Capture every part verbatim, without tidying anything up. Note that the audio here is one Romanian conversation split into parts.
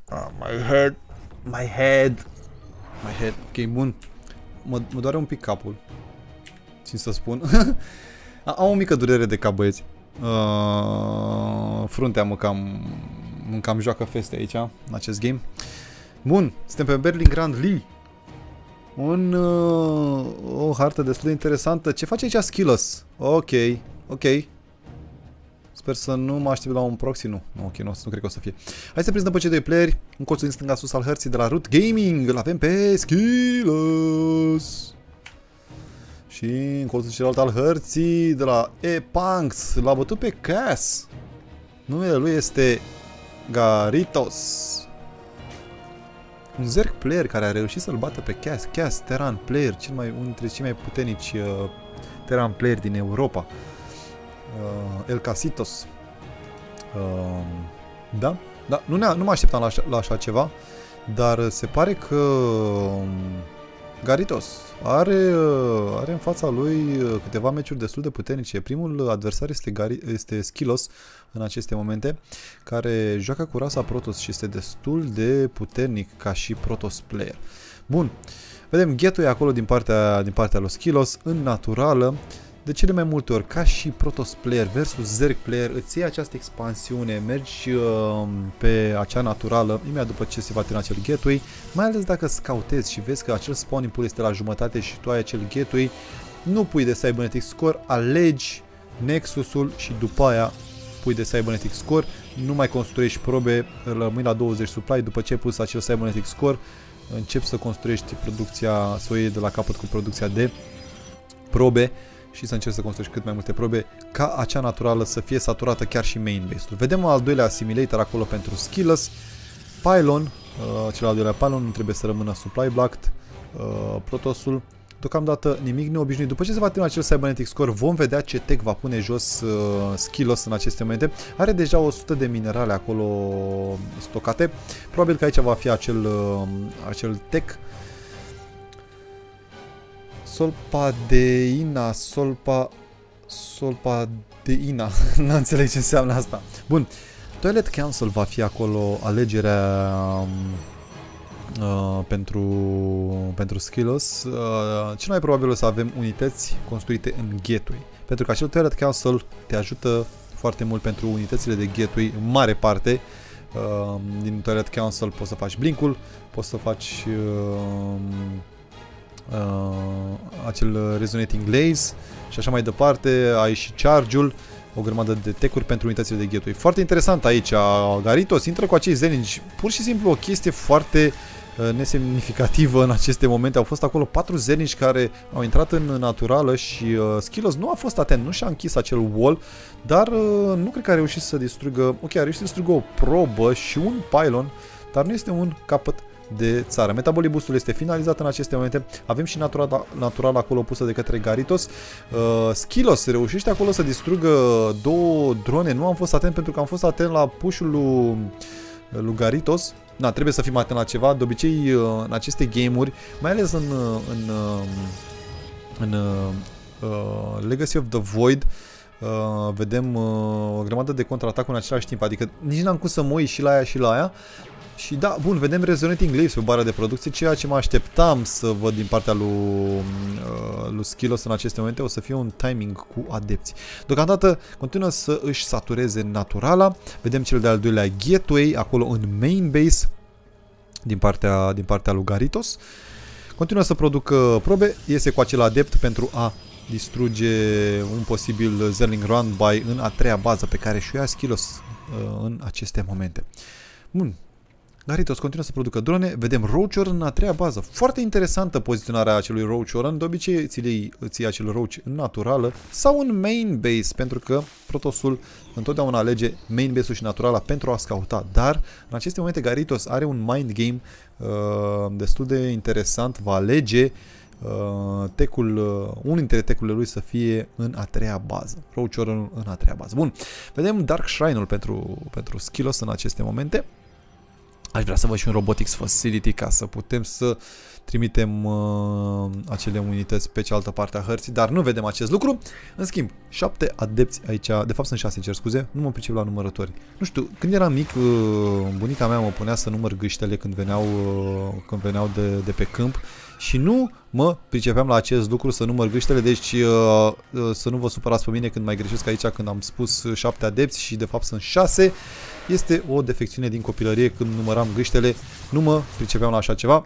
Ah, my head. My head. My head. Ok, bun. Mă, mă doare un pic capul. Țin să spun. Am o mică durere de cap, băieți. Uh, fruntea mă cam, mă cam joacă feste aici, în acest game. Bun, suntem pe Berlin Grand Lee. Un, uh, o hartă destul de interesantă. Ce face aici Skillos? Ok, ok. Sper să nu mă aștept la un proxy, nu. Nu, ok, nu, nu cred că o să fie. Hai să prezentăm pe cei doi playeri. În colțul din stânga sus al hărții de la Root Gaming. Îl avem pe Skillos. Și în colțul celălalt al hărții de la E-Punks. L-a bătut pe Cass. Numele lui este Garitos. Un Zerg player care a reușit să-l bată pe Cass. Cass, Terran player, cel mai, unul dintre cei mai puternici uh, Terran player din Europa. Uh, El Casitos. Uh, da? Da, nu, nu mă așteptam la așa, la așa ceva, dar se pare că um, Garitos are, are în fața lui câteva meciuri destul de puternice. Primul adversar este, Gari, este Skillos în aceste momente, care joacă cu rasa Protoss și este destul de puternic ca și Protoss player. Bun, vedem gateway acolo din partea, din partea lui Skillos, în naturală. De cele mai multe ori, ca și Protoss player versus Zerg player, îți iei această expansiune, mergi uh, pe acea naturală, imediat după ce se va termina acel gateway, mai ales dacă scoutezi și vezi că acel spawning pool este la jumătate și tu ai acel gateway, nu pui de cybernetic score, alegi Nexusul și după aia pui de cybernetic score, nu mai construiești probe, rămâi la douăzeci supply, după ce ai pus acel cybernetic score, începi să construiești producția, să o iei de la capăt cu producția de probe și să încerci să construiești cât mai multe probe ca acea naturală să fie saturată chiar și main base-ul. Vedem al doilea assimilator acolo pentru Skillos. Pylon, uh, cel al doilea pylon nu trebuie să rămână supply blocked. Uh, Protoss-ul, deocamdată nimic neobișnuit. După ce se va termina acel cybernetic score, vom vedea ce tech va pune jos uh, Skillos în aceste momente. Are deja o sută de minerale acolo stocate. Probabil că aici va fi acel, uh, acel tech. Solpadeina, solpa, solpadeina, nu înțeleg ce înseamnă asta. Bun, Toilet Council va fi acolo alegerea uh, pentru, pentru Skillos. Uh, cel mai probabil o să avem unități construite în gateway, pentru că acel Toilet Council te ajută foarte mult pentru unitățile de gateway, în mare parte. Uh, din Toilet Council poți să faci blink-ul, poți să faci... Uh, Uh, acel resonating glaze și așa mai departe, ai și charge-ul, o grămadă de tech-uri pentru unitățile de gateway. Foarte interesant aici, Garitos intră cu acei zenici, pur și simplu o chestie foarte uh, nesemnificativă în aceste momente. Au fost acolo patru zenici care au intrat în naturală și uh, Skillos nu a fost atent, nu și-a închis acel wall, dar uh, nu cred că a reușit să distrugă, ok, a reușit să distrugă o probă și un pylon, dar nu este un capăt de țară. Metabolibustul este finalizat în aceste momente. Avem și natura, natural acolo pusă de către Garitos. Uh, Skillos reușește acolo să distrugă două drone. Nu am fost atent pentru că am fost atent la push-ul lui, lui Garitos. Na, trebuie să fim atent la ceva. De obicei, în aceste game-uri, mai ales în, în, în, în uh, Legacy of the Void, Uh, vedem uh, o grămadă de contraatacuri în același timp. Adică nici n-am cum să mă uit și la aia și la aia. Și da, bun, vedem Resonating Glaves pe bara de producție, ceea ce mă așteptam să văd din partea lui, uh, lui Skillos în aceste momente, o să fie un timing cu adepți. Deocamdată continuă să își satureze naturala, vedem cel de-al doilea gateway, acolo în main base, din partea, din partea lui Garitos. Continuă să producă probe, iese cu acel adept pentru a distruge un posibil Zerling Run by în a treia bază pe care și-o ia Skillos uh, în aceste momente. Bun. Garitos continuă să producă drone, vedem Roach Warren în a treia bază. Foarte interesantă poziționarea acelui Roach Warren, de obicei îți iei, îți iei acel Roach în naturală sau în main base, pentru că Protoss-ul întotdeauna alege main base-ul și naturala pentru a scouta, dar în aceste momente Garitos are un mind game uh, destul de interesant, va alege uh, tech-ul, uh, unul dintre tech-urile lui să fie în a treia bază, Roach Warren în a treia bază. Bun, vedem Dark Shrine-ul pentru, pentru Skillos în aceste momente. Aș vrea să văd și un Robotics Facility ca să putem să trimitem uh, acele unități pe cealaltă parte a hărții, dar nu vedem acest lucru. În schimb, șapte adepți aici, de fapt sunt șase, cer scuze, nu mă pricep la numărători. Nu știu, când eram mic, uh, bunica mea mă punea să număr gâștele când veneau, uh, când veneau de, de pe câmp și nu mă pricepeam la acest lucru, să număr gâștele, deci uh, uh, să nu vă supărați pe mine când mai greșesc aici când am spus șapte adepți și de fapt sunt șase. Este o defecțiune din copilărie, când număram gâștele, nu mă pricepeam la așa ceva.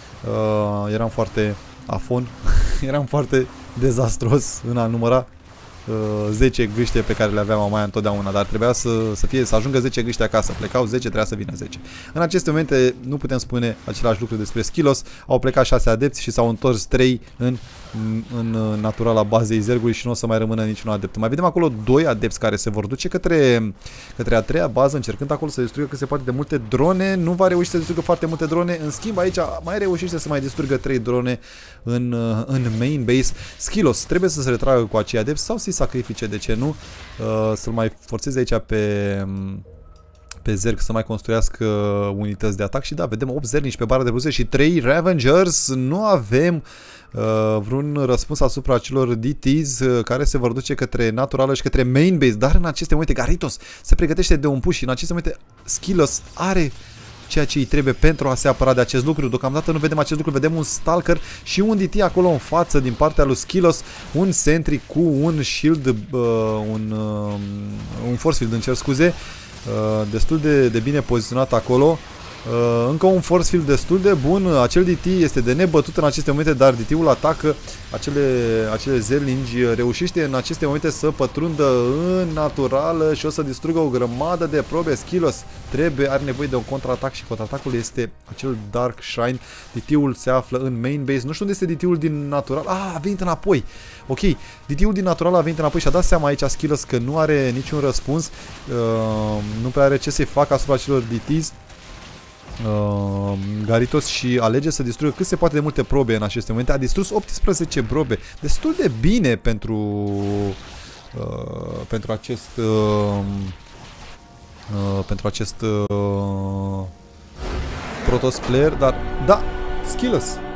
Uh, eram foarte afon, eram foarte dezastros în a număra uh, zece gâște pe care le avea mama întotdeauna, dar trebuia să, să, fie, să ajungă zece gâște acasă. Plecau zece, trebuia să vină zece. În aceste momente nu putem spune același lucru despre Skylos. Au plecat șase adepți și s-au întors trei în, în, în naturala bazei zergului și nu o să mai rămână niciun adept. Mai vedem acolo doi adepți care se vor duce către, către a treia bază, încercând acolo să distrugă cât se poate de multe drone. Nu va reuși să distrugă foarte multe drone. În schimb, aici mai reușește să mai distrugă trei drone în, în main base. Skylos trebuie să se retragă cu acei adepți sau să-i sacrifice, de ce nu? Uh, să-l mai forțeze aici pe... pe Zerg să mai construiască unități de atac și da, vedem opt zernici pe bara de produse și trei Ravengers. Nu avem uh, vreun răspuns asupra acelor D Ts uh, care se vor duce către naturală și către main base, dar în aceste momente Garithos se pregătește de un push și în aceste momente Skylos are ceea ce îi trebuie pentru a se apăra de acest lucru. Deocamdată nu vedem acest lucru, vedem un Stalker și un D T acolo în față din partea lui Skylos, un sentry cu un shield, uh, un, uh, un force field, îmi cer scuze, Uh, destul de, de bine poziționat acolo. Uh, încă un force field destul de bun. Acel D T este de nebătut în aceste momente, dar D T-ul atacă acele, acele zerlingi, reușește în aceste momente să pătrundă în naturală și o să distrugă o grămadă de probe. Skylos trebuie, are nevoie de un contraatac și contraatacul este acel Dark Shrine. D T-ul se află în main base. Nu știu unde este D T-ul din natural. Ah, a venit înapoi. Ok, D T-ul din natural a venit înapoi și a dat seama aici Skylos că nu are niciun răspuns. Uh, nu prea are ce să-i facă asupra acelor D Ts. Uh, Garithos și alege să distrugă cât se poate de multe probe în aceste momente. A distrus optsprezece probe, destul de bine pentru uh, pentru acest uh, uh, pentru acest uh, Protoss player, dar da, Skylos